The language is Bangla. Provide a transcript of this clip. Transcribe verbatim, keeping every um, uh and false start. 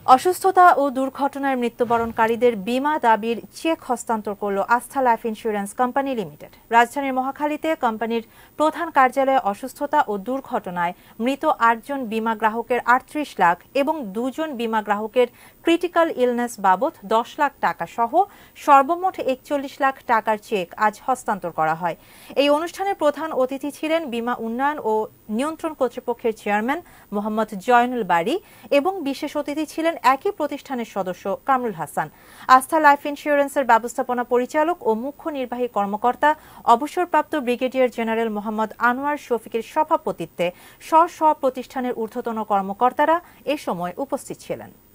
অসুস্থতা ও দুর্ঘটনায় মৃত্যুবরণকারীদের বীমা দাবির চেক হস্তান্তর করল আস্থা লাইফ ইন্স্যুরেন্স কোম্পানি লিমিটেড। রাজধানীর মহাখালীতে কোম্পানির প্রধান কার্যালয়ে অসুস্থতা ও দুর্ঘটনায় মৃত আটজন বীমা গ্রাহকের আটত্রিশ লাখ এবং দুজন বীমা গ্রাহকের ক্রিটিক্যাল ইলনেস বাবদ দশ লাখ টাকা সহ সর্বমোট একচল্লিশ লাখ টাকার চেক আজ হস্তান্তর করা হয়। এই অনুষ্ঠানে প্রধান অতিথি ছিলেন বীমা উন্নয়ন ও নিয়ন্ত্রণ কর্তৃপক্ষের চেয়ারম্যান মোহাম্মদ জয়নুল বারী এবং বিশেষ অতিথি ছিলেন একই প্রতিষ্ঠানের সদস্য কামরুল হাসান। আস্থা লাইফ ইন্স্যুরেন্সের ব্যবস্থাপনা পরিচালক ও মুখ্য নির্বাহী কর্মকর্তা অবসরপ্রাপ্ত ব্রিগেডিয়ার জেনারেল মোহাম্মদ আনোয়ার শফিকের সভাপতিত্বে স্ব স্ব প্রতিষ্ঠানের ঊর্ধ্বতন কর্মকর্তারা এ সময় উপস্থিত ছিলেন।